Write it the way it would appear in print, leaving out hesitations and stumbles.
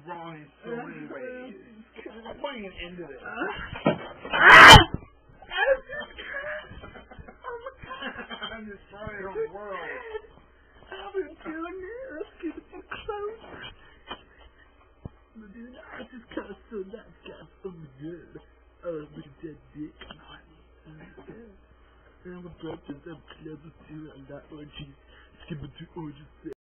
wrong in so many ways. I'm putting an end to this. I'm destroying the world. I've been doing this. Let's get it close. Dude, I just got so that got so good. Oh, look at that dick. And I'm about to have close to a lot orgies. Skip it to orgies.